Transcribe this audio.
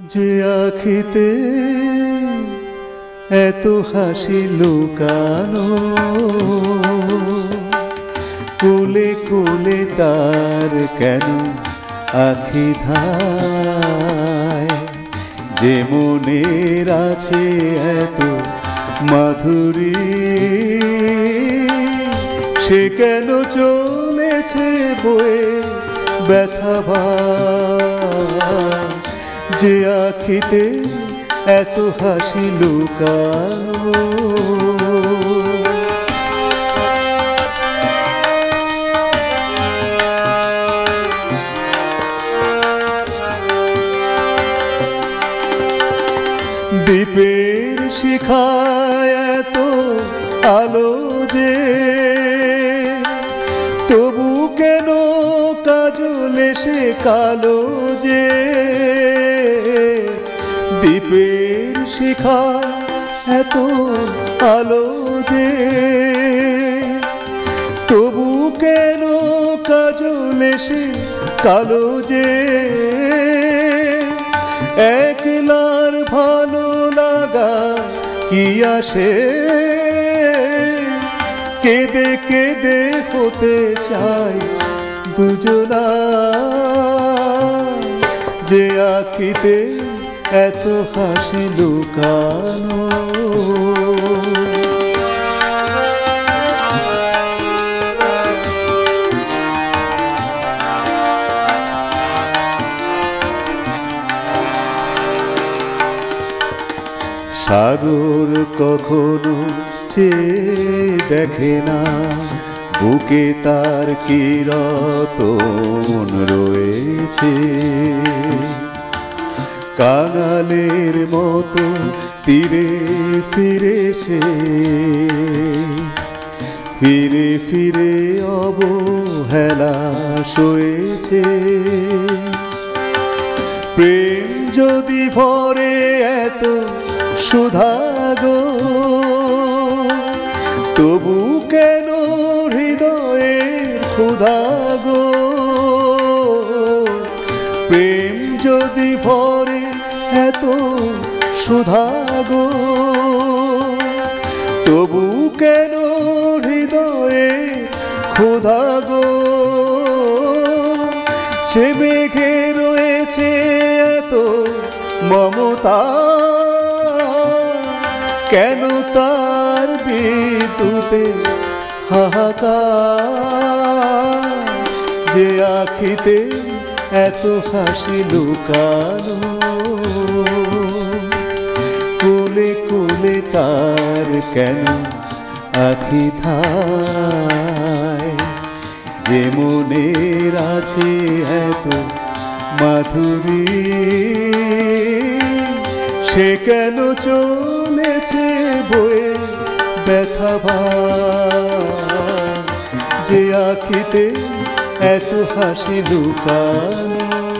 যে আখিতে এত হাসি লুকানো, কোলে কোলে তার কেন আখি ধায়? যে মনের আছে এত মাধুরী, সে কেন চলেছে বয়ে ব্যথা ভার? যে আখিতে এত হাসি লুকানো, দ্বীপের শিখায় এত আলো যে, তবু কেন কাজল এসে কালো যে? দ্বীপের শিখায় এত আলো যে, তবু কেন কাজল এসে কালো যে? একলার ভালো লাগা কি আসে, কেঁদে কেঁদে হতে চাই দুজনা। যে আখিতে এত হাসি লুকানো, সাগর কখনো চেয়ে দেখে না, বুকে তার কি রতন রয়েছে। কাঙালের মতো তীরে ফিরে সে, ফিরে ফিরে অবহেলা সয়েছে। প্রেম যদি ভরে এত সুধা গো, তবু কেন হৃদয়ের ক্ষুধা গো? প্রেম যদি ভরে এত সুধা গো, তবু কেন হৃদয়ের ক্ষুধা গো? সে মেঘে রয়েছে এত মমতা, কেন তার বিদ্যুতে হাহাকার? যে আখিতে এত হাসি লুকানো, কোলে কোলে তার কেন আখি ধায়? যে মনের আছে এত মাধুরী, সে কেন চলেছে বয়ে ব্যথা ভার? যে আখিতে এত হাসি লুকানো।